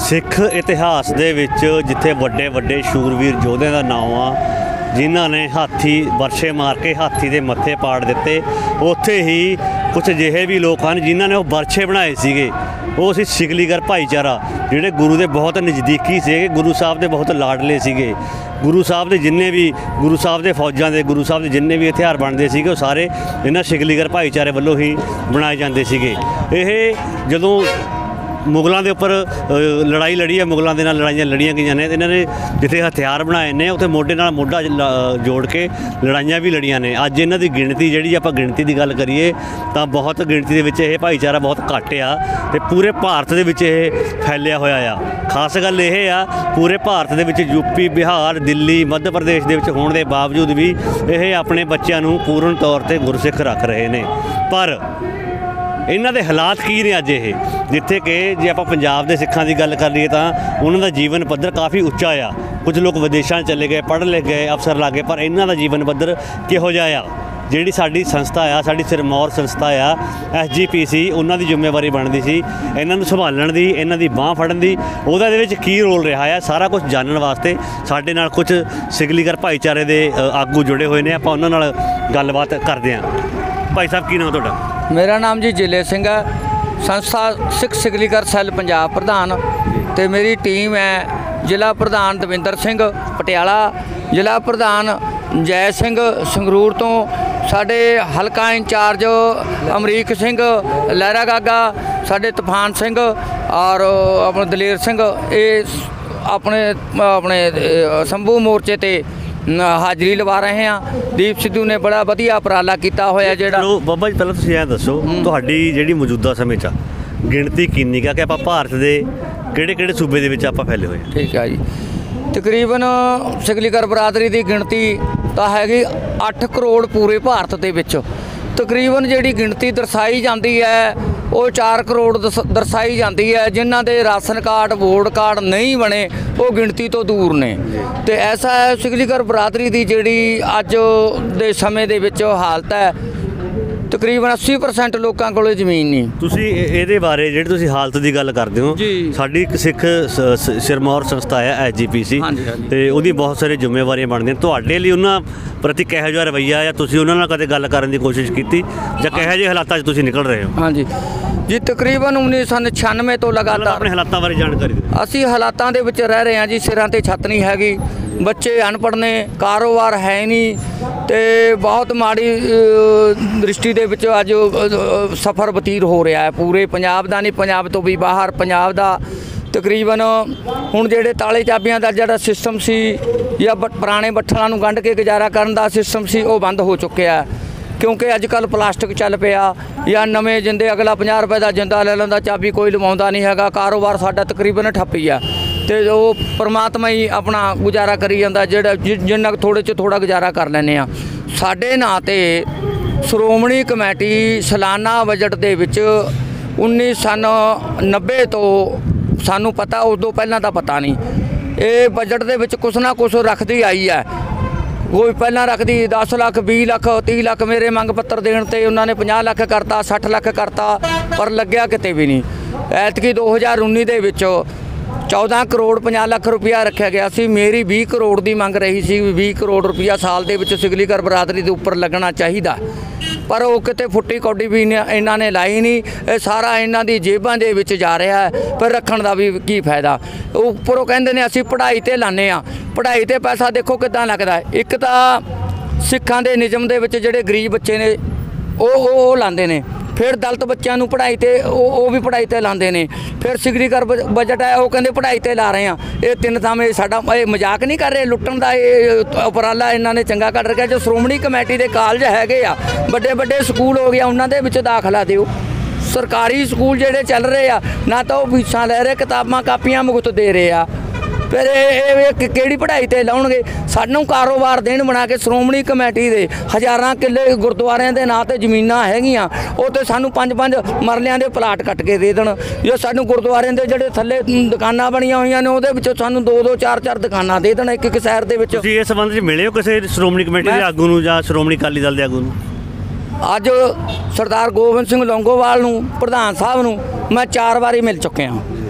सिख इतिहास दे विच जिथे वड्डे वड्डे शूरवीर योधे का नाम आ जिन्हों ने हाथी बरछे मार के हाथी के मत्थे पाड़ दिते, उत्थे ही कुछ अजिहे भी लोग हैं जिन्हों ने वो बरछे बनाए सीगे। वो सी सिकलीगर भाईचारा जिहड़े गुरु के बहुत नज़दीकी से, गुरु साहब के बहुत लाडले सीगे। गुरु साहब के जिन्ने भी गुरु साहब के फौजां के गुरु साहब के जिन्ने भी हथियार बनते सीगे वो सारे इन्हां सिकलीगर भाईचारे वालों ही बनाए जाते सीगे। ये जदों मुगलों के उपर लड़ाई लड़ी है, मुगलों के नाल लड़ाइयाँ लड़ियाँ गई ने, इन्होंने जिथे हथियार बनाए ने उत्थे मोढे नाल मोढा जोड़ के लड़ाइयाँ भी लड़ियाँ ने। अज इन्हां दी गिणती जिहड़ी आपां गिणती की गल करिए तो बहुत गिणती दे विच ये भाईचारा बहुत घट आ ते पूरे भारत दे विच ये फैलिया होया आ। खास गल ये आ पूरे भारत दे विच यूपी, बिहार, दिल्ली, मध्य प्रदेश दे विच होण दे बावजूद भी ये अपने बच्चों नूं पूर्ण तौर पर गुरसिख रख रहे हैं। पर इन्हां दे हालात की ने अज ये जिथे कि जे आपां पंजाब दे सिखां दी गल कर लईए तां उन्हां दा जीवन पद्धर काफ़ी उच्चा आ। कुछ लोग विदेशां चले गए, पढ़ लिख गए, अफसर लग गए, पर इन्हां दा जीवन पद्धर किहो जिहा आ। जिहड़ी साडी संस्था आ, साडी सिरमौर संस्था आ SGPC, उन्हां दी जिम्मेवारी बनदी सी इन्हां नूं संभालण दी, इन्हां दी बांह फड़न दी। उहदा दे विच की रोल रहा है सारा कुछ जानण वास्ते साडे नाल कुछ सिकलीगर भाईचारे दे आगू जुड़े हुए ने। आपां उन्हां नाल गलबात करदे हां। भाई साहब की नाम तुहाडा? मेरा नाम जी जिले सिंह है, संस्था सिख सिकलीगर सैल पंजाब प्रधान, तो मेरी टीम है जिला प्रधान दविंदर सिंह पटियाला, जिला प्रधान जय सिंह संगरूर तो, साडे हलका इंचार्ज अमरीक सिंह लहरा गागा, साडे तूफान सिंह और अपने दलेर सिंह, ये अपने अपने संभू मोर्चे ते हाज़री लवा रहे हैं। दीप सिद्धू ने बड़ा वधिया उपराला किया होया जिहड़ा। बाबा जी पहले तुसीं ऐ दसो तुहाडी जिहड़ी मौजूदा समय च गिणती किन्नी कि आपां भारत दे किहड़े-किहड़े सूबे दे विच आपां फैले होए? ठीक है जी, तकरीबन सिकलीगर बरादरी की गिणती तो हैगी 8 करोड़ पूरे भारत दे विच। तकरीबन जिहड़ी गिणती दर्शाई जाती है वो 4 करोड़ दर्शाई जाती है। जिन्हां दे राशन कार्ड, वोट कार्ड नहीं बने वो गिणती तो दूर ने। तो ऐसा है सिकलीगर बरादरी की जिहड़ी अज दे समय दे विच हालत है, तकरीबन 80% लोगों को जमीन नहीं। तुसीं इहदे बारे जिहड़ी तुसीं हालत की गल करदे हो, साडी एक सिख सिरमौर संस्था है SGPC, ते उहदी बहुत सारी जिम्मेवारियां बनदियां। तुहाडे लई उन्हां प्रति किहो जिहा रवैया या तुसीं उन्हां नाल कदे गल करन दी कोशिश कीती जां किहो ਜਿਹੇ हालातां 'ਚ तुसीं निकल रहे हो? हाँ जी, तकरीबन 1996 तो लगातार अपने हालातां बारे जानकारी दिओ। ਅਸੀਂ ਹਾਲਾਤਾਂ ਦੇ ਵਿੱਚ ਰਹਿ ਰਹੇ ਹਾਂ ਜੀ। ਸਿਰਾਂ ਤੇ ਛੱਤ ਨਹੀਂ ਹੈਗੀ, ਬੱਚੇ ਅਨਪੜ੍ਹ ਨੇ, ਕਾਰੋਬਾਰ ਹੈ ਨਹੀਂ, ਤੇ ਬਹੁਤ ਮਾੜੀ ਦ੍ਰਿਸ਼ਟੀ ਦੇ ਵਿੱਚ ਅੱਜ ਸਫ਼ਰ ਬਤੀਤ ਹੋ ਰਿਹਾ ਹੈ ਪੂਰੇ ਪੰਜਾਬ ਦਾ, ਨਹੀਂ ਪੰਜਾਬ ਤੋਂ ਵੀ ਬਾਹਰ ਪੰਜਾਬ ਦਾ। ਤਕਰੀਬਨ ਹੁਣ ਜਿਹੜੇ ਤਾਲੇ ਚਾਬੀਆਂ ਦਾ ਜਿਹੜਾ ਸਿਸਟਮ ਸੀ ਜਾਂ ਪੁਰਾਣੇ ਬੱਠਲਾਂ ਨੂੰ ਗੰਢ ਕੇ ਗੁਜ਼ਾਰਾ ਕਰਨ ਦਾ ਸਿਸਟਮ ਸੀ ਉਹ ਬੰਦ ਹੋ ਚੁੱਕਿਆ, क्योंकि अजकल प्लास्टिक चल पिया या नवे जिंदे अगला 50 रुपए का जिंदा ले लेंदा, चाबी कोई लवाउंदा नहीं हैगा। कारोबार साडा तकरीबन ठप्प ही है, तो वो परमात्मा ही अपना गुजारा करी जांदा, जिहड़ा जिन्ना थोड़े च थोड़ा गुजारा कर लैने आ। साडे नां ते श्रोमणी कमेटी सालाना बजट दे विच 1990 तो सानू पता, उदों पहलां दा पता नहीं, ये बजट दे विच कुछ ना कुछ रखदी आई है। कोई पहला रखती 10 लाख, 20 लाख, 30 लाख, मेरे मंग पत्र देने ते उन्होंने 50 लाख करता, 60 लाख करता, पर लग्या किते भी नहीं। ऐतकी 2019 दे विच 14 करोड़ 50 लाख रुपया रखा गया सी। मेरी 20 करोड़ की मंग रही सी, 20 करोड़ रुपया साल के विच सिकलीगर बरादरी के उपर लगना चाहिए, पर वो किते फुट्टी कौडी भी इन्हों ने लाई नहीं। ये सारा इन्हों की जेबां दे विच जा रहा है, पर रखण का भी की फायदा। उपरों कहते हैं असीं पढ़ाई ते लाने आ, पढ़ाई ते पैसा देखो किदां लगदा है। एक तो सिखां दे निजम दे विच जिहड़े गरीब बच्चे ने वो लांदे ने, फिर दलित बच्चों नूं पढ़ाई ते वो भी पढ़ाई ते लांदे ने, फिर सिकलीगर बजट है वो कहंदे पढ़ाई ते ला रहे हैं। ये 3 थावें साडा मजाक नहीं कर रहे, लुट्टण दा ये उपराला इन्हां ने चंगा कर रखिया। जो श्रोमणी कमेटी दे कालज हैगे आ, बड़े बड़े स्कूल हो गया, उन्हां दे विच दाखला दिओ। सरकारी स्कूल जिहड़े चल रहे आ ना तो फीसां लै रहे, किताबां कापियां मुफ्त दे रहे आ, फिर ये किहड़ी पढ़ाई ते लाउणगे? सानूं कारोबार देण बना के श्रोमणी कमेटी दे हज़ारां किले गुरुद्वारिਆਂ ਦੇ ਨਾਂ ਤੇ ਜ਼ਮੀਨਾਂ ਹੈਗੀਆਂ, ਉਹ ਤੇ ਸਾਨੂੰ 5-5 ਮਰਲਿਆਂ ਦੇ ਪਲਾਟ ਕੱਟ ਕੇ ਦੇ ਦੇਣ। ਜੋ ਸਾਨੂੰ ਗੁਰਦੁਆਰਿਆਂ ਦੇ ਜਿਹੜੇ ਥੱਲੇ ਦੁਕਾਨਾਂ ਬਣੀਆਂ ਹੋਈਆਂ ਨੇ ਉਹਦੇ ਵਿੱਚੋਂ ਸਾਨੂੰ 2-2 4-4 ਦੁਕਾਨਾਂ ਦੇ ਦੇਣ ਇੱਕ ਸ਼ਹਿਰ ਦੇ ਵਿੱਚ। ਤੁਸੀਂ ਇਸ ਸੰਬੰਧ ਵਿੱਚ ਮਿਲੇ ਹੋ ਕਿਸੇ ਸ਼੍ਰੋਮਣੀ ਕਮੇਟੀ ਦੇ ਆਗੂ ਨੂੰ ਜਾਂ ਸ਼੍ਰੋਮਣੀ ਅਕਾਲੀ ਦਲ ਦੇ ਆਗੂ ਨੂੰ? ਅੱਜ ਸਰਦਾਰ ਗੋਬਿੰਦ ਸਿੰਘ ਲੌਂਗੋਵਾਲ ਨੂੰ, ਪ੍ਰਧਾਨ ਸਾਹਿਬ ਨੂੰ ਮੈਂ 4 ਵਾਰੀ ਮਿਲ ਚੁੱਕਿਆ।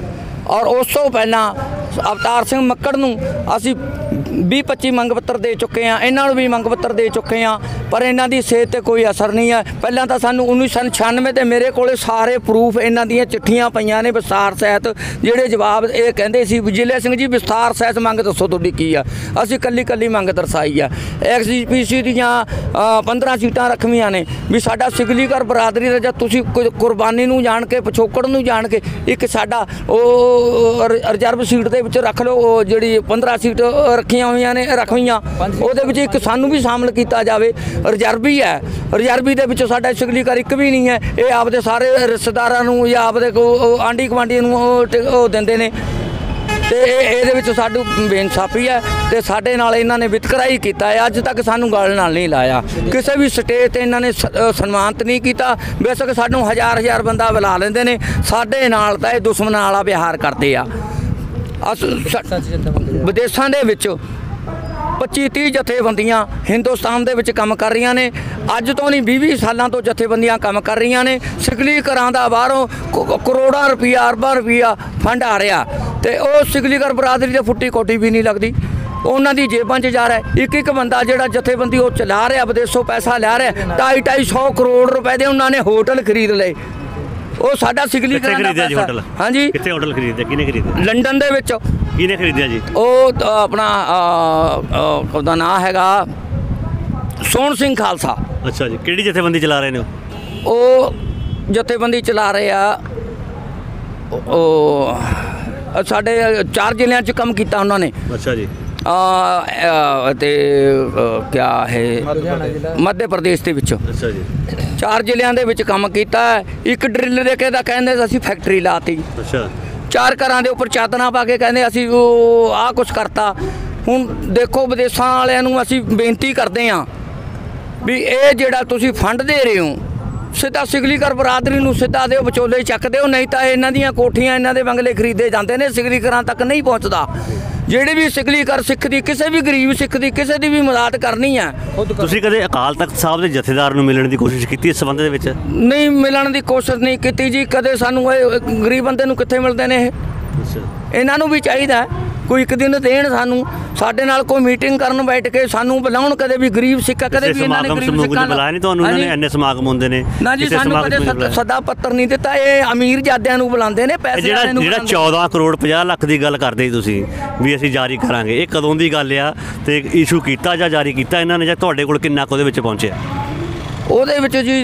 ਔਰ ਉਸ ਤੋਂ ਪਹਿਲਾਂ ਅਵਤਾਰ ਸਿੰਘ ਮੱਕੜ ਨੂੰ ਅਸੀਂ 20-25 ਮੰਗ ਪੱਤਰ ਦੇ ਚੁੱਕੇ ਹਾਂ, ਇਹਨਾਂ ਨੂੰ ਵੀ ਮੰਗ ਪੱਤਰ ਦੇ ਚੁੱਕੇ ਹਾਂ, ਪਰ ਇਹਨਾਂ ਦੀ ਸਿਹਤ ਤੇ ਕੋਈ ਅਸਰ ਨਹੀਂ ਹੈ। ਪਹਿਲਾਂ ਤਾਂ ਸਾਨੂੰ 1996 ਤੇ ਮੇਰੇ ਕੋਲੇ ਸਾਰੇ ਪ੍ਰੂਫ ਇਹਨਾਂ ਦੀਆਂ ਚਿੱਠੀਆਂ ਪਈਆਂ ਨੇ ਵਿਸਥਾਰ ਸਹਿਤ, ਜਿਹੜੇ ਜਵਾਬ ਇਹ ਕਹਿੰਦੇ ਸੀ ਵਿਜੀਲੇ ਸਿੰਘ ਜੀ ਵਿਸਥਾਰ ਸਹਿਤ ਮੰਗ ਦੱਸੋ ਤੁਹਾਡੀ ਕੀ ਆ। ਅਸੀਂ ਕੱਲੀ ਮੰਗ ਦਰਸਾਈ ਆ। XGPC ਦੀਆਂ 15 ਸੀਟਾਂ ਰੱਖਵੀਆਂ ਨੇ ਵੀ ਸਾਡਾ ਸਿਗਲੀਗਰ ਬਰਾਦਰੀ ਦਾ ਜਾਂ ਤੁਸੀਂ ਕੁਰਬਾਨੀ ਨੂੰ ਜਾਣ ਕੇ ਪਿਛੋਕੜ ਨੂੰ ਜਾਣ ਕੇ ਇੱਕ ਸਾਡਾ ਉਹ ਰਿਜ਼ਰਵ ਸੀਟ ਦੇ ਵਿੱਚ ਰੱਖ ਲਓ, ਉਹ ਜਿਹੜੀ 15 ਸੀਟ ਰੱਖੀਆਂ ਹੋਈਆਂ ਨੇ ਰੱਖਵੀਆਂ, ਉਹਦੇ ਵਿੱਚ ਇੱਕ ਸਾਨੂੰ ਵੀ ਸ਼ਾਮਲ ਕੀਤਾ ਜਾਵੇ। ਰਿਜ਼ਰਵੀ ਹੈ, ਰਿਜ਼ਰਵੀ ਦੇ ਵਿੱਚ ਸਾਡਾ ਸਿਗਲੀਗਰ ਇੱਕ ਵੀ ਨਹੀਂ ਹੈ। ਇਹ ਆਪਦੇ ਸਾਰੇ ਰਿਸ਼ਤੇਦਾਰਾਂ ਨੂੰ ਜਾਂ ਆਪਦੇ ਆਂਢੀ ਗੁਆਂਢੀ ਨੂੰ ਉਹ ਦਿੰਦੇ ਨੇ ਤੇ ਇਹਦੇ ਵਿੱਚ ਸਾਡੀ ਬੇਇਨਸਾਫੀ ਹੈ ਤੇ ਸਾਡੇ ਨਾਲ ਇਹਨਾਂ ਨੇ ਵਿਤਕਰਾ ਹੀ ਕੀਤਾ ਹੈ। ਅੱਜ ਤੱਕ ਸਾਨੂੰ ਗੱਲ ਨਾਲ ਨਹੀਂ ਲਾਇਆ, ਕਿਸੇ ਵੀ ਸਟੇਜ ਤੇ ਇਹਨਾਂ ਨੇ ਸਨਮਾਨਿਤ ਨਹੀਂ ਕੀਤਾ। ਬੇਸ਼ੱਕ ਸਾਨੂੰ ਹਜ਼ਾਰ ਬੰਦਾ ਬੁਲਾ ਲੈਂਦੇ ਨੇ, ਸਾਡੇ ਨਾਲ ਤਾਂ ਇਹ ਦੁਸ਼ਮਣ ਵਾਲਾ ਵਿਹਾਰ ਕਰਦੇ ਆ। ਵਿਦੇਸ਼ਾਂ ਦੇ ਵਿੱਚ 25-30 ਜਥੇਬੰਦੀਆਂ ਹਿੰਦੁਸਤਾਨ ਦੇ ਵਿੱਚ ਕੰਮ ਕਰ ਰਹੀਆਂ ਨੇ। ਅੱਜ ਤੋਂ ਨਹੀਂ 20 ਸਾਲਾਂ ਤੋਂ ਜਥੇਬੰਦੀਆਂ ਕੰਮ ਕਰ ਰਹੀਆਂ ਨੇ। ਸਿਗਲੀਗਰਾਂ ਦਾ ਬਾਹਰੋਂ ਕਰੋੜਾਂ ਰੁਪਈਆ ਅਰਬਾਂ ਰੁਪਈਆ ਫੰਡ ਆ ਰਿਹਾ ਤੇ ਉਹ ਸਿਗਲੀਗਰ ਬਰਾਦਰੀ ਦੇ ਫੁੱਟੀ ਕੋਟੀ ਵੀ ਨਹੀਂ ਲੱਗਦੀ, ਉਹਨਾਂ ਦੀ ਜੇਬਾਂ 'ਚ ਜਾ ਰਿਹਾ। ਇੱਕ ਬੰਦਾ ਜਿਹੜਾ ਜਥੇਬੰਦੀ ਉਹ ਚਲਾ ਰਿਹਾ, ਵਿਦੇਸ਼ੋਂ ਪੈਸਾ ਲਿਆ ਰਿਹਾ, 250 ਕਰੋੜ ਰੁਪਏ ਦੇ ਉਹਨਾਂ ਨੇ ਹੋਟਲ ਖਰੀਦ ਲਏ। ਉਹ ਸਾਡਾ ਸਿਗਲੀਗਰਾਂ ਦਾ ਪੈਸਾ। ਹਾਂਜੀ, ਕਿੱਥੇ ਹੋਟਲ ਖਰੀਦਿਆ, ਕਿਹਨੇ ਖਰੀਦਿਆ? ਲੰਡਨ ਦੇ ਵਿੱਚ। ਕਿਹਨੇ ਖਰੀਦਿਆ ਜੀ? ਉਹ ਆਪਣਾ ਉਹਦਾ ਨਾਂ ਹੈਗਾ ਸੋਹਣ ਸਿੰਘ ਖਾਲਸਾ। ਅੱਛਾ ਜੀ, ਕਿਹੜੀ ਜਥੇਬੰਦੀ ਚਲਾ ਰਹੇ ਨੇ? ਉਹ ਜਥੇਬੰਦੀ ਚਲਾ ਰਹੇ ਆ, ਉਹ ਸਾਡੇ 4 ਜ਼ਿਲ੍ਹਿਆਂ 'ਚ ਕੰਮ ਕੀਤਾ ਉਹਨਾਂ ਨੇ। ਅੱਛਾ ਜੀ। ਤੇ ਕਿਆ ਹੈ ਮੱਧ ਪ੍ਰਦੇਸ਼ ਦੇ ਵਿੱਚ। ਅੱਛਾ ਜੀ। 4 ਜ਼ਿਲ੍ਹਿਆਂ ਦੇ ਵਿੱਚ ਕੰਮ ਕੀਤਾ। ਇੱਕ ਡਰਿੱਲ ਦੇ ਕੇ ਤਾਂ ਕਹਿੰਦੇ ਅਸੀਂ ਫੈਕਟਰੀ ਲਾਤੀ। ਅੱਛਾ। 4 ਘਰਾਂ ਦੇ ਉੱਪਰ ਚਾਦਰਾਂ ਪਾ ਕੇ ਕਹਿੰਦੇ ਅਸੀਂ ਉਹ ਆਹ ਕੁਛ ਕਰਤਾ। ਹੁਣ ਦੇਖੋ ਵਿਦੇਸ਼ਾਂ ਵਾਲਿਆਂ ਨੂੰ ਅਸੀਂ ਬੇਨਤੀ ਕਰਦੇ ਹਾਂ ਵੀ ਇਹ ਜਿਹੜਾ ਤੁਸੀਂ ਫੰਡ ਦੇ ਰਹੇ ਹੋ ਸਿੱਧਾ ਸਿਗਲੀਗਰ ਬਰਾਦਰੀ ਨੂੰ ਸਿੱਧਾ ਦਿਓ, ਵਿਚੋਲੇ ਚੱਕ ਦਿਓ, ਨਹੀਂ ਤਾਂ ਇਹਨਾਂ ਦੀਆਂ ਕੋਠੀਆਂ ਇਹਨਾਂ ਦੇ ਬੰਗਲੇ ਖਰੀਦੇ ਜਾਂਦੇ ਨੇ, ਸਿਗਲੀਗਰਾਂ ਤੱਕ ਨਹੀਂ ਪਹੁੰਚਦਾ। ਜਿਹੜੇ ਵੀ ਸਿਗਲੀਗਰ ਸਿੱਖ ਦੀ, ਕਿਸੇ ਵੀ ਗਰੀਬ ਸਿੱਖ ਦੀ, ਕਿਸੇ ਦੀ ਵੀ ਮਦਦ ਕਰਨੀ ਹੈ। ਤੁਸੀਂ ਕਦੇ ਅਕਾਲ ਤਖਤ ਸਾਹਿਬ ਦੇ ਜਥੇਦਾਰ ਨੂੰ ਮਿਲਣ ਦੀ ਕੋਸ਼ਿਸ਼ ਕੀਤੀ ਇਸ ਸੰਬੰਧ ਦੇ ਵਿੱਚ? ਨਹੀਂ, ਮਿਲਣ ਦੀ ਕੋਸ਼ਿਸ਼ ਨਹੀਂ ਕੀਤੀ ਜੀ ਕਦੇ। ਸਾਨੂੰ ਇਹ ਗਰੀਬ ਬੰਦੇ ਨੂੰ ਕਿੱਥੇ ਮਿਲਦੇ ਨੇ ਇਹ? ਇਹਨਾਂ ਨੂੰ ਵੀ ਚਾਹੀਦਾ ਕੋਈ ਇੱਕ ਦਿਨ ਦੇਣ ਸਾਨੂੰ, ਸਾਡੇ ਨਾਲ ਕੋਈ ਮੀਟਿੰਗ ਕਰਨ ਬੈਠ ਕੇ ਸਾਨੂੰ ਬੁਲਾਉਣ। ਕਦੇ ਵੀ ਗਰੀਬ ਸਿੱਕਾ, ਕਦੇ ਵੀ ਇਹਨਾਂ ਨੇ ਗਰੀਬ ਸਿੱਕਾ ਬੁਲਾਇਆ ਨਹੀਂ ਤੁਹਾਨੂੰ? ਇਹਨਾਂ ਨੇ ਇੰਨੇ ਸਮਾਗਮ ਹੁੰਦੇ ਨੇ ਨਾ ਜੀ, ਸਾਨੂੰ ਕਦੇ ਸੱਦਾ ਪੱਤਰ ਨਹੀਂ ਦਿੱਤਾ। ਇਹ ਅਮੀਰ ਜਾਦਿਆਂ ਨੂੰ ਬੁਲਾਉਂਦੇ ਨੇ, ਪੈਸੇ ਵਾਲਿਆਂ ਨੂੰ। ਜਿਹੜਾ 14 ਕਰੋੜ 50 ਲੱਖ ਦੀ ਗੱਲ ਕਰਦੇ ਸੀ ਤੁਸੀਂ ਵੀ ਅਸੀਂ ਜਾਰੀ ਕਰਾਂਗੇ, ਇਹ ਕਦੋਂ ਦੀ ਗੱਲ ਆ ਤੇ ਇਸ਼ੂ ਕੀਤਾ ਜਾਂ ਜਾਰੀ ਕੀਤਾ ਇਹਨਾਂ ਨੇ, ਜਾਂ ਤੁਹਾਡੇ ਕੋਲ ਕਿੰਨਾ ਕੁ ਉਹਦੇ ਵਿੱਚ ਪਹੁੰਚਿਆ? ਉਹਦੇ ਵਿੱਚ ਜੀ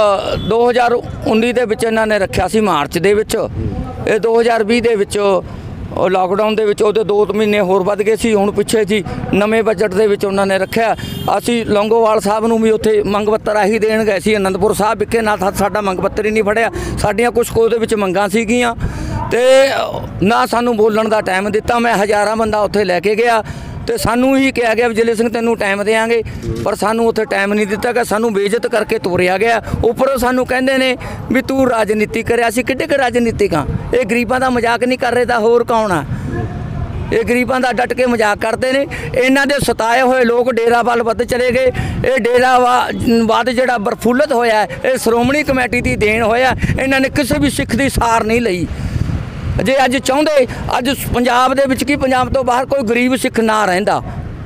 2019 ਦੇ ਵਿੱਚ ਇਹਨਾਂ ਨੇ ਰੱਖਿਆ ਸੀ, ਮਾਰਚ ਦੇ ਵਿੱਚ। ਇਹ 2020 ਦੇ ਵਿੱਚ ਉਹ ਲਾਕਡਾਊਨ ਦੇ ਵਿੱਚ ਉਹਦੇ 2 ਮਹੀਨੇ ਹੋਰ ਵੱਧ ਗਏ ਸੀ। ਹੁਣ ਪਿੱਛੇ ਜੀ ਨਵੇਂ ਬਜਟ ਦੇ ਵਿੱਚ ਉਹਨਾਂ ਨੇ ਰੱਖਿਆ। ਅਸੀਂ ਲੌਂਗੋਵਾਲ ਸਾਹਿਬ ਨੂੰ ਵੀ ਉੱਥੇ ਮੰਗ ਪੱਤਰ ਆਹੀ ਦੇਣ ਗਏ ਸੀ ਅਨੰਦਪੁਰ ਸਾਹਿਬ ਵਿਖੇ, ਨਾ ਸਾਡਾ ਮੰਗ ਪੱਤਰ ਹੀ ਨਹੀਂ ਫੜਿਆ। ਸਾਡੀਆਂ ਕੁਛ ਉਹਦੇ ਵਿੱਚ ਮੰਗਾਂ ਸੀਗੀਆਂ ਤੇ ਨਾ ਸਾਨੂੰ ਬੋਲਣ ਦਾ ਟਾਈਮ ਦਿੱਤਾ। ਮੈਂ ਹਜ਼ਾਰਾਂ ਬੰਦਾ ਉੱਥੇ ਲੈ ਕੇ ਗਿਆ ਤੇ ਸਾਨੂੰ ਹੀ ਕਿਹਾ ਗਿਆ ਵਿਜਲੇ ਸਿੰਘ ਤੈਨੂੰ ਟਾਈਮ ਦੇਵਾਂਗੇ, ਪਰ ਸਾਨੂੰ ਉੱਥੇ ਟਾਈਮ ਨਹੀਂ ਦਿੱਤਾ ਗਿਆ। ਸਾਨੂੰ ਬੇਇੱਜ਼ਤ ਕਰਕੇ ਤੋਰਿਆ ਗਿਆ। ਉੱਪਰੋਂ ਸਾਨੂੰ ਕਹਿੰਦੇ ਨੇ ਵੀ ਤੂੰ ਰਾਜਨੀਤੀ ਕਰਿਆ। ਸੀ ਕਿੱਡੇ ਕੁ ਰਾਜਨੀਤਿਕ ਆ? ਇਹ ਗਰੀਬਾਂ ਦਾ ਮਜ਼ਾਕ ਨਹੀਂ ਕਰ ਰਹੇ ਤਾਂ ਹੋਰ ਕੌਣ ਆ? ਇਹ ਗਰੀਬਾਂ ਦਾ ਡਟ ਕੇ ਮਜ਼ਾਕ ਕਰਦੇ ਨੇ। ਇਹਨਾਂ ਦੇ ਸਤਾਏ ਹੋਏ ਲੋਕ ਡੇਰਾ ਵੱਲ ਵੱਧ ਚਲੇ ਗਏ। ਇਹ ਡੇਰਾਵਾਦ ਜਿਹੜਾ ਪ੍ਰਫੁੱਲਤ ਹੋਇਆ ਇਹ ਸ਼੍ਰੋਮਣੀ ਕਮੇਟੀ ਦੀ ਦੇਣ ਹੋਇਆ। ਇਹਨਾਂ ਨੇ ਕਿਸੇ ਵੀ ਸਿੱਖ ਦੀ ਸਾਰ ਨਹੀਂ ਲਈ। ਜੇ ਅੱਜ ਚਾਹੁੰਦੇ, ਅੱਜ ਪੰਜਾਬ ਦੇ ਵਿੱਚ ਕੀ ਪੰਜਾਬ ਤੋਂ ਬਾਹਰ ਕੋਈ ਗਰੀਬ ਸਿੱਖ ਨਾ ਰਹਿੰਦਾ।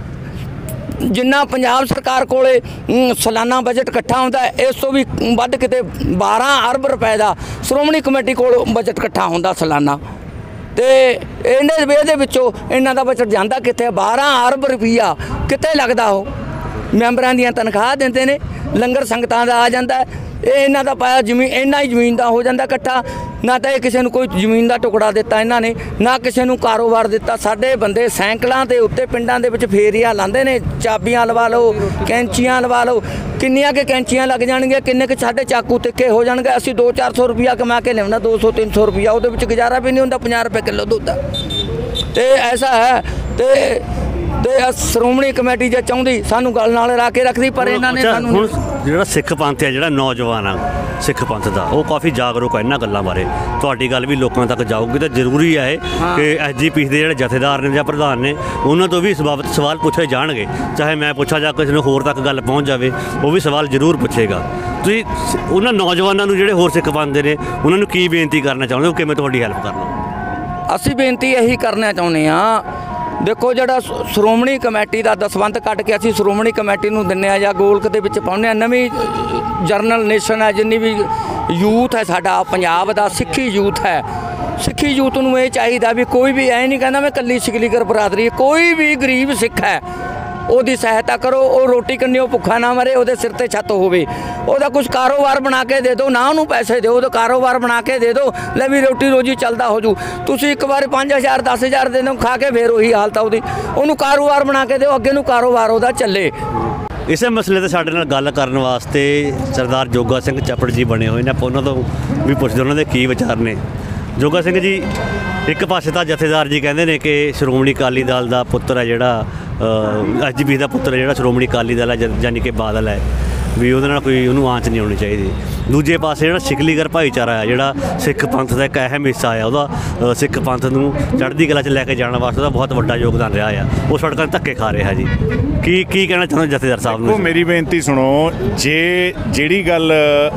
ਜਿੰਨਾ ਪੰਜਾਬ ਸਰਕਾਰ ਕੋਲੇ ਸਾਲਾਨਾ ਬਜਟ ਇਕੱਠਾ ਹੁੰਦਾ, ਇਸ ਤੋਂ ਵੀ ਵੱਧ ਕਿਤੇ 12 ਅਰਬ ਰੁਪਏ ਦਾ ਸ਼੍ਰੋਮਣੀ ਕਮੇਟੀ ਕੋਲ ਬਜਟ ਇਕੱਠਾ ਹੁੰਦਾ ਸਾਲਾਨਾ। ਤੇ ਇਹਦੇ ਵਿੱਚੋਂ ਇਹਨਾਂ ਦਾ ਬਜਟ ਜਾਂਦਾ ਕਿੱਥੇ? 12 ਅਰਬ ਰੁਪਈਆ ਕਿੱਥੇ ਲੱਗਦਾ? ਉਹ ਮੈਂਬਰਾਂ ਦੀਆਂ ਤਨਖਾਹ ਦਿੰਦੇ ਨੇ, ਲੰਗਰ ਸੰਗਤਾਂ ਦਾ ਆ ਜਾਂਦਾ। ਇਹ ਇਹਨਾਂ ਦਾ ਪਾਇਆ ਜ਼ਮੀਨ, ਇੰਨਾ ਹੀ ਜ਼ਮੀਨ ਦਾ ਹੋ ਜਾਂਦਾ ਇਕੱਠਾ। ਨਾ ਤਾਂ ਇਹ ਕਿਸੇ ਨੂੰ ਕੋਈ ਜ਼ਮੀਨ ਦਾ ਟੁਕੜਾ ਦਿੱਤਾ ਇਹਨਾਂ ਨੇ, ਨਾ ਕਿਸੇ ਨੂੰ ਕਾਰੋਬਾਰ ਦਿੱਤਾ। ਸਾਡੇ ਬੰਦੇ ਸਾਈਕਲਾਂ ਦੇ ਉੱਤੇ ਪਿੰਡਾਂ ਦੇ ਵਿੱਚ ਫੇਰੀਆਂ ਲਾਉਂਦੇ ਨੇ। ਚਾਬੀਆਂ ਲਵਾ ਲਓ, ਕੈਂਚੀਆਂ ਲਵਾ ਲਓ। ਕਿੰਨੀਆਂ ਕਿ ਕੈਂਚੀਆਂ ਲੱਗ ਜਾਣਗੀਆਂ, ਕਿੰਨੇ ਕਿ ਸਾਡੇ ਚਾਕੂ ਤਿੱਖੇ ਹੋ ਜਾਣਗੇ। ਅਸੀਂ 200-400 ਰੁਪਈਆ ਕਮਾ ਕੇ ਲਿਆਉਣਾ, 200-300 ਰੁਪਈਆ, ਉਹਦੇ ਵਿੱਚ ਗੁਜ਼ਾਰਾ ਵੀ ਨਹੀਂ ਹੁੰਦਾ। 50 ਰੁਪਏ ਕਿਲੋ ਦੁੱਧ ਆ। ਤੇ ਐਸਾ ਹੈ ਤੇ ਸ਼੍ਰੋਮਣੀ ਕਮੇਟੀ ਜੇ ਚਾਹੁੰਦੀ ਸਾਨੂੰ ਗੱਲ ਨਾਲ ਲਾ ਕੇ ਰੱਖਦੀ, ਪਰ ਇਹਨਾਂ ਨੇ ਸਾਨੂੰ। ਹੁਣ ਜਿਹੜਾ ਸਿੱਖ ਪੰਥ ਹੈ, ਜਿਹੜਾ ਨੌਜਵਾਨ ਆ ਸਿੱਖ ਪੰਥ ਦਾ, ਉਹ ਕਾਫੀ ਜਾਗਰੂਕ ਹੈ ਇਹਨਾਂ ਗੱਲਾਂ ਬਾਰੇ। ਤੁਹਾਡੀ ਗੱਲ ਵੀ ਲੋਕਾਂ ਤੱਕ ਜਾਊਗੀ ਤਾਂ ਜ਼ਰੂਰੀ ਹੈ ਕਿ SGPC ਦੇ ਜਿਹੜੇ ਜਥੇਦਾਰ ਨੇ ਜਾਂ ਪ੍ਰਧਾਨ ਨੇ ਉਹਨਾਂ ਤੋਂ ਵੀ ਇਸ ਬਾਬਤ ਸਵਾਲ ਪੁੱਛੇ ਜਾਣਗੇ। ਚਾਹੇ ਮੈਂ ਪੁੱਛਾਂ ਜਾਂ ਕਿਸੇ ਨੂੰ ਹੋਰ ਤੱਕ ਗੱਲ ਪਹੁੰਚ ਜਾਵੇ, ਉਹ ਵੀ ਸਵਾਲ ਜ਼ਰੂਰ ਪੁੱਛੇਗਾ। ਤੁਸੀਂ ਉਹਨਾਂ ਨੌਜਵਾਨਾਂ ਨੂੰ ਜਿਹੜੇ ਹੋਰ ਸਿੱਖ ਪੰਥ ਦੇ ਨੇ ਉਹਨਾਂ ਨੂੰ ਕੀ ਬੇਨਤੀ ਕਰਨਾ ਚਾਹੁੰਦੇ ਹੋ? ਕਿਵੇਂ ਤੁਹਾਡੀ ਹੈਲਪ ਕਰਨਾ? ਅਸੀਂ ਬੇਨਤੀ ਇਹੀ ਕਰਨਾ ਚਾਹੁੰਦੇ ਹਾਂ, ਦੇਖੋ ਜਿਹੜਾ ਸ਼੍ਰੋਮਣੀ ਕਮੇਟੀ ਦਾ ਦਸਵੰਧ ਕੱਢ ਕੇ ਅਸੀਂ ਸ਼੍ਰੋਮਣੀ ਕਮੇਟੀ ਨੂੰ ਦਿੰਦੇ ਹਾਂ ਜਾਂ ਗੋਲਕ ਦੇ ਵਿੱਚ ਪਾਉਂਦੇ ਹਾਂ। ਨਵੀਂ ਜਰਨਲ ਨੇਸ਼ਨ ਹੈ, ਜਿੰਨੀ ਵੀ ਯੂਥ ਹੈ ਸਾਡਾ ਪੰਜਾਬ ਦਾ, ਸਿੱਖੀ ਯੂਥ ਹੈ, ਸਿੱਖੀ ਯੂਥ ਨੂੰ ਇਹ ਚਾਹੀਦਾ ਵੀ ਕੋਈ ਵੀ ਐ ਨਹੀਂ ਕਹਿੰਦਾ ਮੈਂ ਇਕੱਲੀ ਸਿਕਲੀਗਰ ਬਰਾਦਰੀ, ਕੋਈ ਵੀ ਗਰੀਬ ਸਿੱਖ ਹੈ ਉਹਦੀ ਸਹਾਇਤਾ ਕਰੋ। ਉਹ ਰੋਟੀ ਕੰਨਿਓ ਭੁੱਖਾ ਨਾ ਮਰੇ, ਉਹਦੇ ਸਿਰ ਤੇ ਛੱਤ ਹੋਵੇ, ਉਹਦਾ ਕੁਝ ਕਾਰੋਬਾਰ ਬਣਾ ਕੇ ਦੇ ਦਿਓ, ਨਾ ਉਹਨੂੰ ਪੈਸੇ ਦਿਓ, ਉਹਦਾ ਕਾਰੋਬਾਰ ਬਣਾ ਕੇ ਦੇ ਦਿਓ, ਲੈ ਵੀ ਰੋਟੀ ਰੋਜੀ ਚੱਲਦਾ ਹੋ ਜੂ। ਤੁਸੀਂ ਇੱਕ ਵਾਰ 5000 10,000 ਦੇ ਦਿਓ, ਖਾ ਕੇ ਫੇਰ ਉਹੀ ਹਾਲਤ ਆ ਉਹਦੀ। ਉਹਨੂੰ ਕਾਰੋਬਾਰ ਬਣਾ ਕੇ ਦਿਓ, ਅੱਗੇ ਨੂੰ ਕਾਰੋਬਾਰ ਉਹਦਾ ਚੱਲੇ। ਇਸੇ ਮਸਲੇ ਤੇ ਸਾਡੇ ਨਾਲ ਗੱਲ ਕਰਨ ਵਾਸਤੇ ਸਰਦਾਰ ਜੋਗਾ ਸਿੰਘ ਚੱਪੜ ਜੀ ਬਣੇ ਹੋਏ ਨੇ। ਆਪਾਂ ਉਹਨਾਂ ਤੋਂ ਵੀ ਪੁੱਛਦੇ ਉਹਨਾਂ ਦੇ ਕੀ ਵਿਚਾਰ ਨੇ। ਜੋਗਾ ਸਿੰਘ ਜੀ, ਇੱਕ ਪਾਸੇ ਤਾਂ ਜਥੇਦਾਰ ਜੀ ਕਹਿੰਦੇ ਨੇ ਕਿ ਸ਼੍ਰੋਮਣੀ ਅਕਾਲੀ ਦਲ ਦਾ ਪੁੱਤਰ ਹੈ ਜਿਹੜਾ ਐਸਜੀਪੀ ਦਾ ਪੁੱਤਰ ਹੈ ਜਿਹੜਾ ਸ਼੍ਰੋਮਣੀ ਅਕਾਲੀ ਦਲ ਹੈ, ਯਾਨੀ ਕਿ ਬਾਦਲ ਹੈ, ਵੀ ਉਹਦੇ ਨਾਲ ਕੋਈ ਉਹਨੂੰ ਆਂਚ ਨਹੀਂ ਆਉਣੀ ਚਾਹੀਦੀ। ਦੂਜੇ ਪਾਸੇ ਜਿਹੜਾ ਸਿਕਲੀਗਰ ਭਾਈਚਾਰਾ ਹੈ, ਜਿਹੜਾ ਸਿੱਖ ਪੰਥ ਦਾ ਇੱਕ ਅਹਿਮ ਹਿੱਸਾ ਆ, ਉਹਦਾ ਸਿੱਖ ਪੰਥ ਨੂੰ ਚੜ੍ਹਦੀ ਕਲਾ 'ਚ ਲੈ ਕੇ ਜਾਣ ਵਾਸਤੇ ਉਹਦਾ ਬਹੁਤ ਵੱਡਾ ਯੋਗਦਾਨ ਰਿਹਾ ਆ। ਉਹ ਸੜਕਾਂ 'ਤੇ ਧੱਕੇ ਖਾ ਰਿਹਾ ਜੀ। ਕੀ ਕਹਿਣਾ ਚਾਹੁੰਦੇ ਜਥੇਦਾਰ ਸਾਹਿਬ ਨੂੰ? ਮੇਰੀ ਬੇਨਤੀ ਸੁਣੋ, ਜਿਹੜੀ ਗੱਲ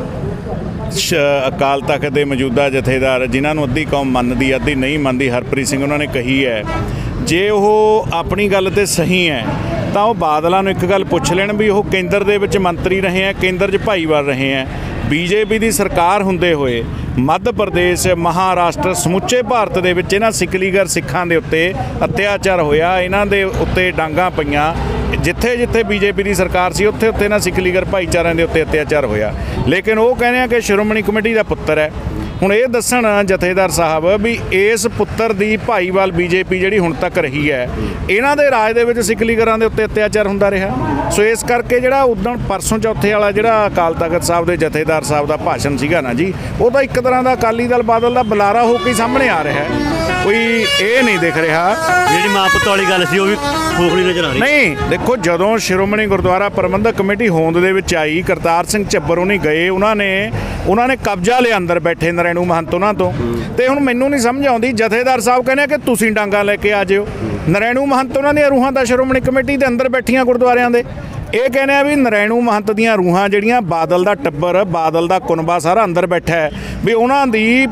ਅਕਾਲ ਤਖਤ ਦੇ ਮੌਜੂਦਾ ਜਥੇਦਾਰ ਜਿਨ੍ਹਾਂ ਨੂੰ ਅੱਧੀ ਕੌਮ ਮੰਨਦੀ ਅੱਧੀ ਨਹੀਂ ਮੰਨਦੀ, ਹਰਪ੍ਰੀਤ ਸਿੰਘ ਉਹਨਾਂ ਨੇ ਕਹੀ ਹੈ, ਜੇ ਉਹ ਆਪਣੀ ਗੱਲ ਤੇ ਸਹੀ ਹੈ ਤਾਂ ਉਹ ਬਾਦਲਾਂ ਨੂੰ ਇੱਕ ਗੱਲ ਪੁੱਛ ਲੈਣ ਵੀ ਉਹ ਕੇਂਦਰ ਦੇ ਵਿੱਚ ਮੰਤਰੀ ਰਹੇ ਆ, ਕੇਂਦਰ 'ਚ ਭਾਈਵਾਲ ਰਹੇ ਆ। ਬੀਜੇਪੀ ਦੀ ਸਰਕਾਰ ਹੁੰਦੇ ਹੋਏ ਮੱਧ ਪ੍ਰਦੇਸ਼, ਮਹਾਰਾਸ਼ਟਰ, ਸਮੁੱਚੇ ਭਾਰਤ ਦੇ ਵਿੱਚ ਇਹਨਾਂ ਸਿਕਲੀਗਰ ਸਿੱਖਾਂ ਦੇ ਉੱਤੇ ਅਤਿਆਚਾਰ ਹੋਇਆ, ਇਹਨਾਂ ਦੇ ਉੱਤੇ ਡਾਂਗਾਂ ਪਈਆਂ। ਜਿੱਥੇ ਜਿੱਥੇ ਬੀਜੇਪੀ ਦੀ ਸਰਕਾਰ ਸੀ ਉੱਥੇ ਉੱਥੇ ਇਹਨਾਂ ਸਿਕਲੀਗਰ ਭਾਈਚਾਰਿਆਂ ਦੇ ਉੱਤੇ ਅਤਿਆਚਾਰ ਹੋਇਆ। ਲੇਕਿਨ ਉਹ ਕਹਿੰਦੇ ਆ ਕਿ ਸ਼੍ਰੋਮਣੀ ਕਮੇਟੀ ਦਾ ਪੁੱਤਰ ਹੈ। ਹੁਣ ਇਹ ਦੱਸਣ ਜਥੇਦਾਰ ਸਾਹਿਬ ਵੀ ਇਸ ਪੁੱਤਰ ਦੀ ਭਾਈਵਾਲ ਬੀਜੇਪੀ ਜਿਹੜੀ ਹੁਣ ਤੱਕ ਰਹੀ ਹੈ, ਇਹਨਾਂ ਦੇ ਰਾਜ ਦੇ ਵਿੱਚ ਸਿਕਲੀਗਰਾਂ ਦੇ ਉੱਤੇ ਅਤਿਆਚਾਰ ਹੁੰਦਾ ਰਿਹਾ। ਸੋ ਇਸ ਕਰਕੇ ਜਿਹੜਾ ਉਦੋਂ ਪਰਸੋਂ ਚੌਥੇ ਵਾਲਾ ਜਿਹੜਾ ਅਕਾਲ ਤਖਤ ਸਾਹਿਬ ਦੇ ਜਥੇਦਾਰ ਸਾਹਿਬ ਦਾ ਭਾਸ਼ਣ ਸੀਗਾ ਨਾ ਜੀ, ਉਹ ਤਾਂ ਇੱਕ ਤਰ੍ਹਾਂ ਦਾ ਅਕਾਲੀ ਦਲ ਬਾਦਲ ਦਾ ਬੁਲਾਰਾ ਹੋ ਕੇ ਸਾਹਮਣੇ ਆ ਰਿਹਾ ਹੈ। ਕੋਈ ਇਹ ਨਹੀਂ ਦਿਖ ਰਿਹਾ ਜਿਹੜੀ ਮਾਂ ਪੁੱਤ ਵਾਲੀ ਗੱਲ ਸੀ ਉਹ ਵੀ ਖੋਖਲੀ ਨਜ਼ਰ ਆ ਰਹੀ ਨਹੀਂ। ਦੇਖੋ, ਜਦੋਂ ਸ਼੍ਰੋਮਣੀ ਗੁਰਦੁਆਰਾ ਪ੍ਰਬੰਧਕ ਕਮੇਟੀ ਹੋਂਦ ਦੇ ਵਿੱਚ ਆਈ, ਕਰਤਾਰ ਸਿੰਘ ਝੱਬਰ ਉਹਨੇ ਗਏ, ਉਹਨਾਂ ਨੇ ਕਬਜ਼ਾ ਲਿਆ ਅੰਦਰ ਬੈਠੇ ਨਰੈਣੂ ਮਹੰਤ ਉਹਨਾਂ ਤੋਂ। ਤੇ ਹੁਣ ਮੈਨੂੰ ਨਹੀਂ ਸਮਝ ਆਉਂਦੀ, ਜਥੇਦਾਰ ਸਾਹਿਬ ਕਹਿੰਦੇ ਕਿ ਤੁਸੀਂ ਡਾਂਗਾ ਲੈ ਕੇ ਆ ਜਿਓ। ਨਰੈਣੂ ਮਹੰਤ ਉਹਨਾਂ ਦੀਆਂ ਰੂਹਾਂ ਦਾ ਸ਼੍ਰੋਮਣੀ ਕਮੇਟੀ ਦੇ ਅੰਦਰ ਬੈਠੀਆਂ ਗੁਰਦੁਆਰਿਆਂ ਦੇ। ਇਹ ਕਹਿੰਦੇ ਆ ਵੀ ਨਰੈਣੂ ਮਹੰਤ ਦੀਆਂ ਰੂਹਾਂ ਜਿਹੜੀਆਂ ਬਾਦਲ ਦਾ ਟੱਬਰ, ਬਾਦਲ ਦਾ ਕੁਨਬਾ ਸਾਰਾ ਅੰਦਰ ਬੈਠਾ ਹੈ, ਵੀ ਉਹਨਾਂ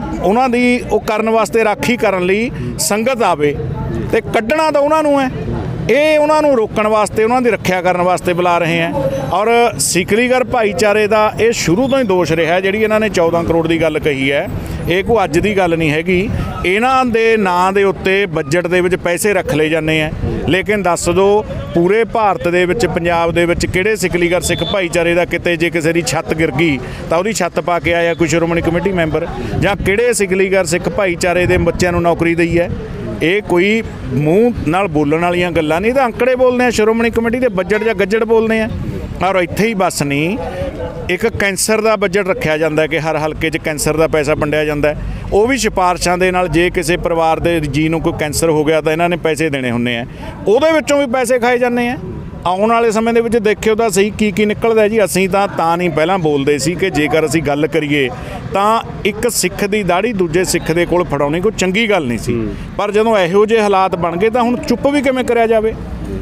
ਦੀ ਉਹ ਕਰਨ ਵਾਸਤੇ, ਰਾਖੀ ਕਰਨ ਲਈ ਸੰਗਤ ਆਵੇ ਤੇ ਕੱਢਣਾ ਤਾਂ ਉਹਨਾਂ ਨੂੰ ਹੈ। ਇਹ ਉਹਨਾਂ ਨੂੰ ਰੋਕਣ ਵਾਸਤੇ, ਉਹਨਾਂ ਦੀ ਰੱਖਿਆ ਕਰਨ ਵਾਸਤੇ ਬੁਲਾ ਰਹੇ ਹੈ। ਔਰ ਸਿਕਲੀਗਰ ਭਾਈਚਾਰੇ ਦਾ ਇਹ ਸ਼ੁਰੂ ਤੋਂ ਹੀ ਦੋਸ਼ ਰਿਹਾ। ਜਿਹੜੀ ਇਹਨਾਂ ਨੇ 14 ਕਰੋੜ ਦੀ ਗੱਲ ਕਹੀ ਹੈ, ਇਹ ਕੋਈ ਅੱਜ ਦੀ ਗੱਲ ਨਹੀਂ ਹੈਗੀ। ਇਹਨਾਂ ਦੇ ਨਾਂ ਦੇ ਉੱਤੇ ਬਜਟ ਦੇ ਵਿੱਚ ਪੈਸੇ ਰੱਖ ਲਏ ਜਾਂਦੇ ਆ। ਲੇਕਿਨ ਦੱਸ ਦਿਓ, ਪੂਰੇ ਭਾਰਤ ਦੇ ਵਿੱਚ, ਪੰਜਾਬ ਦੇ ਵਿੱਚ ਕਿਹੜੇ ਸਿਕਲੀਗਰ ਸਿੱਖ ਭਾਈਚਾਰੇ ਦਾ ਕਿਤੇ ਜੇ ਕਿਸੇ ਦੀ ਛੱਤ ਗਿਰ ਗਈ ਤਾਂ ਉਹਦੀ ਛੱਤ ਪਾ ਕੇ ਆਇਆ ਕੋਈ ਸ਼੍ਰੋਮਣੀ ਕਮੇਟੀ ਮੈਂਬਰ? ਜਾਂ ਕਿਹੜੇ ਸਿਕਲੀਗਰ ਸਿੱਖ ਭਾਈਚਾਰੇ ਦੇ ਬੱਚਿਆਂ ਨੂੰ ਨੌਕਰੀ ਦਈ ਹੈ? ਇਹ ਕੋਈ ਮੂੰਹ ਨਾਲ ਬੋਲਣ ਵਾਲੀਆਂ ਗੱਲਾਂ ਨਹੀਂ, ਤਾਂ ਅੰਕੜੇ ਬੋਲਦੇ ਆ। ਸ਼੍ਰੋਮਣੀ ਕਮੇਟੀ ਦੇ ਬਜਟ ਜਾਂ ਗੱਜੜ ਬੋਲਦੇ ਆ। ਔਰ ਇੱਥੇ ਹੀ ਬਸ ਨਹੀਂ, ਇੱਕ ਕੈਂਸਰ ਦਾ ਬਜਟ ਰੱਖਿਆ ਜਾਂਦਾ ਕਿ ਹਰ ਹਲਕੇ 'ਚ ਕੈਂਸਰ ਦਾ ਪੈਸਾ ਵੰਡਿਆ ਜਾਂਦਾ। ਉਹ ਵੀ ਸਿਫਾਰਸ਼ਾਂ ਦੇ ਨਾਲ, ਜੇ ਕਿਸੇ ਪਰਿਵਾਰ ਦੇ ਜੀ ਨੂੰ ਕੋਈ ਕੈਂਸਰ ਹੋ ਗਿਆ ਤਾਂ ਇਹਨਾਂ ਨੇ ਪੈਸੇ ਦੇਣੇ ਹੁੰਦੇ ਆ, ਉਹਦੇ ਵਿੱਚੋਂ ਵੀ ਪੈਸੇ ਖਾਏ ਜਾਂਦੇ ਆ। ਆਉਣ ਵਾਲੇ ਸਮੇਂ ਦੇ ਵਿੱਚ ਦੇਖਿਓ ਤਾਂ ਸਹੀ ਕੀ ਨਿਕਲਦਾ ਜੀ। ਅਸੀਂ ਤਾਂ ਨਹੀਂ ਪਹਿਲਾਂ ਬੋਲਦੇ ਸੀ ਕਿ ਜੇਕਰ ਅਸੀਂ ਗੱਲ ਕਰੀਏ ਤਾਂ ਇੱਕ ਸਿੱਖ ਦੀ ਦਾੜੀ ਦੂਜੇ ਸਿੱਖ ਦੇ ਕੋਲ ਫੜਾਉਣੀ ਕੋਈ ਚੰਗੀ ਗੱਲ ਨਹੀਂ ਸੀ। ਪਰ ਜਦੋਂ ਇਹੋ ਜਿਹੇ ਹਾਲਾਤ ਬਣ ਗਏ ਤਾਂ ਹੁਣ ਚੁੱਪ ਵੀ ਕਿਵੇਂ ਕਰਿਆ ਜਾਵੇ?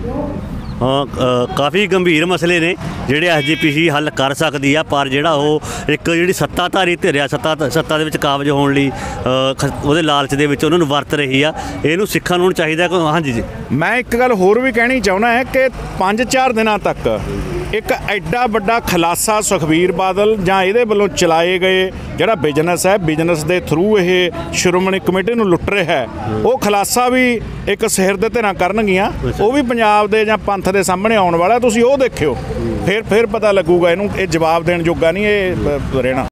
ਹਾਂ, ਕਾਫੀ ਗੰਭੀਰ ਮਸਲੇ ਨੇ ਜਿਹੜੇ ਐਸਜੀਪੀਸੀ ਹੱਲ ਕਰ ਸਕਦੀ ਆ। ਪਰ ਜਿਹੜਾ ਉਹ ਇੱਕ ਜਿਹੜੀ ਸੱਤਾਧਾਰੀ ਧਿਰ ਆ, ਸੱਤਾ ਦੇ ਵਿੱਚ ਕਾਬਜ ਹੋਣ ਲਈ ਉਹਦੇ ਲਾਲਚ ਦੇ ਵਿੱਚ ਉਹਨਾਂ ਨੂੰ ਵਰਤ ਰਹੀ ਆ, ਇਹਨੂੰ ਸਿੱਖਾਂ ਨੂੰ ਚਾਹੀਦਾ ਕਿ ਹਾਂਜੀ ਜੀ। ਮੈਂ ਇੱਕ ਗੱਲ ਹੋਰ ਵੀ ਕਹਿਣੀ ਚਾਹੁੰਦਾ ਹੈ ਕਿ 5-4 ਦਿਨਾਂ ਤੱਕ ਇੱਕ ਐਡਾ ਵੱਡਾ ਖੁਲਾਸਾ ਸੁਖਬੀਰ ਬਾਦਲ ਜਾਂ ਇਹਦੇ ਵੱਲੋਂ ਚਲਾਏ ਗਏ ਜਿਹੜਾ ਬਿਜ਼ਨਸ ਹੈ, ਬਿਜ਼ਨਸ ਦੇ ਥਰੂ ਇਹ ਸ਼੍ਰੋਮਣੀ ਕਮੇਟੀ ਨੂੰ ਲੁੱਟ ਰਿਹਾ ਹੈ, ਉਹ ਖੁਲਾਸਾ ਵੀ ਇੱਕ ਸਿਰ ਦੇ ਧਿਰਾਂ ਕਰਨਗੀਆਂ। ਉਹ ਵੀ ਪੰਜਾਬ ਦੇ ਜਾਂ ਪੰਥ ਦੇ ਸਾਹਮਣੇ ਆਉਣ ਵਾਲਾ। ਤੁਸੀਂ ਉਹ ਦੇਖਿਓ, ਫਿਰ ਪਤਾ ਲੱਗੂਗਾ। ਇਹਨੂੰ ਇਹ ਜਵਾਬ ਦੇਣ ਜੋਗਾ ਨਹੀਂ ਇਹ ਰਹਿਣਾ।